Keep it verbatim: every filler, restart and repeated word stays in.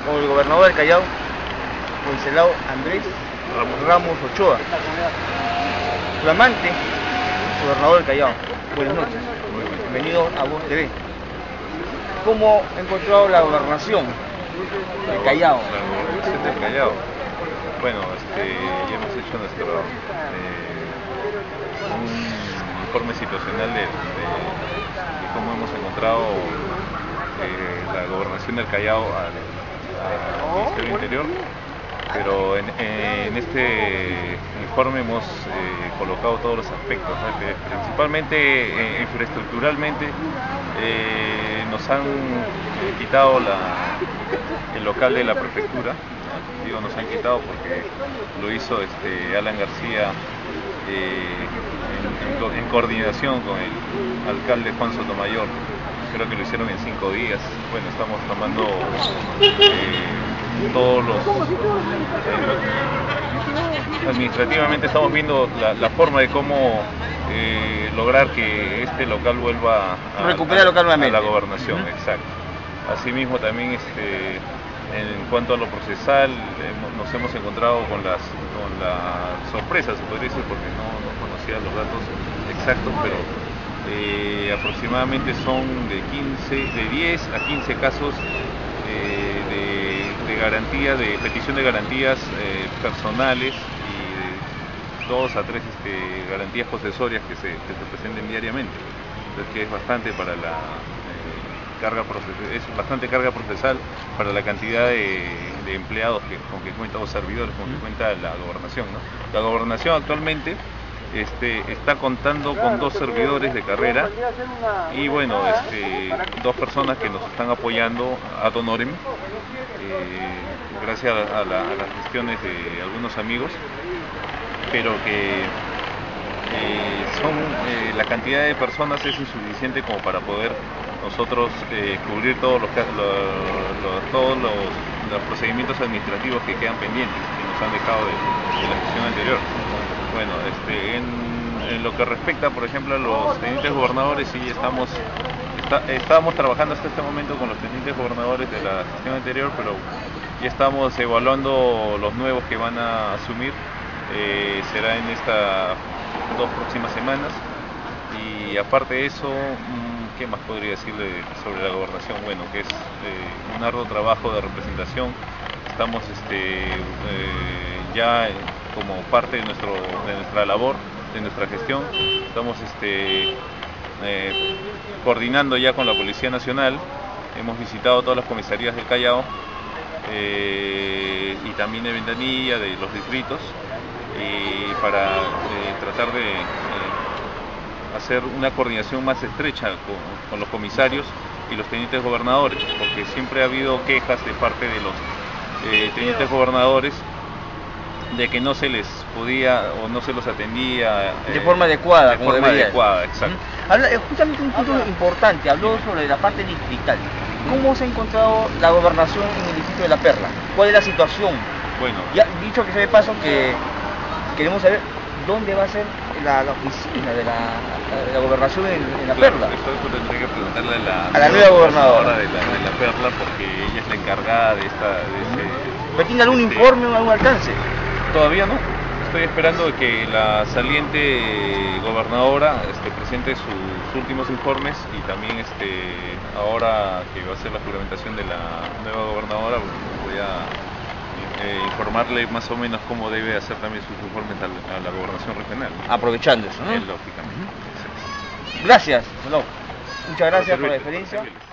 con el gobernador del Callao, Wenceslao Andrés Ramos Ochoa, flamante gobernador del Callao. Buenas noches, bienvenido a Voz T V. ¿Cómo ha encontrado la gobernación del Callao? La gobernación del Callao. Bueno, este, ya hemos hecho nuestro eh, un informe situacional de, de, de cómo hemos encontrado eh, la gobernación del Callao al, al Ministerio Interior, pero en, en este informe hemos eh, colocado todos los aspectos, ¿no? Que principalmente eh, infraestructuralmente eh, nos han eh, quitado la, el local de la prefectura. Digo, nos han quitado porque lo hizo este Alan García eh, en, en, en coordinación con el alcalde Juan Sotomayor. Creo que lo hicieron en cinco días. Bueno, estamos tomando eh, todos los eh, administrativamente estamos viendo la, la forma de cómo eh, lograr que este local vuelva a, recuperar local a, a la gobernación. Uh-huh. Exacto. Asimismo también este en cuanto a lo procesal, nos hemos encontrado con las con la sorpresa, se podría decir, porque no, no conocía los datos exactos, pero eh, aproximadamente son de quince, de diez a quince casos eh, de, de garantía, de petición de garantías eh, personales y de dos a tres este, garantías posesorias que se, que se presenten diariamente. Entonces, que es bastante para la carga procesal, es bastante carga procesal para la cantidad de, de empleados que, con que cuenta, o servidores con que cuenta la gobernación, ¿no? La gobernación actualmente este, está contando con dos servidores de carrera y bueno, este, dos personas que nos están apoyando ad honorem, eh, gracias a, la, a las gestiones de algunos amigos, pero que Eh, son eh, la cantidad de personas es insuficiente como para poder nosotros eh, cubrir todos los, lo, lo, todos los, los procedimientos administrativos que quedan pendientes, que nos han dejado de, de la gestión anterior. Bueno, este, en, en lo que respecta, por ejemplo, a los tenientes gobernadores, sí estamos está, estábamos trabajando hasta este momento con los tenientes gobernadores de la gestión anterior, pero ya estamos evaluando los nuevos que van a asumir. Eh, será en estas dos próximas semanas. Y aparte de eso, ¿qué más podría decirle sobre la gobernación? Bueno, que es eh, un arduo trabajo de representación. Estamos este, eh, ya como parte de, nuestro, de nuestra labor, de nuestra gestión, estamos este, eh, coordinando ya con la Policía Nacional. Hemos visitado todas las comisarías del Callao eh, y también de Ventanilla, de los distritos, y para eh, tratar de eh, hacer una coordinación más estrecha con, con los comisarios y los tenientes gobernadores, porque siempre ha habido quejas de parte de los eh, tenientes gobernadores de que no se les podía o no se los atendía de eh, forma adecuada, de como forma debería. adecuada, exacto. Uh-huh. Habla, justamente un punto importante, habló sobre la parte distrital. ¿Cómo se ha encontrado la gobernación en el distrito de La Perla? ¿Cuál es la situación? Bueno, ya dicho que se me paso que queremos saber dónde va a ser la, la oficina de la, de la gobernación en, en La claro, Perla. Esto tendría que preguntarle a la, a la nueva gobernadora de la, de la Perla, porque ella es la encargada de esta... De ese, ¿Pero tiene algún este, informe o algún alcance? Todavía no. Estoy esperando que la saliente gobernadora este, presente sus, sus últimos informes, y también este, ahora que va a ser la juramentación de la nueva gobernadora, voy a Eh, informarle más o menos cómo debe hacer también sus informes a la, a la gobernación regional. Aprovechando eso, ¿no? Eh, lógicamente. Uh-huh. Gracias, no. Muchas gracias por la experiencia.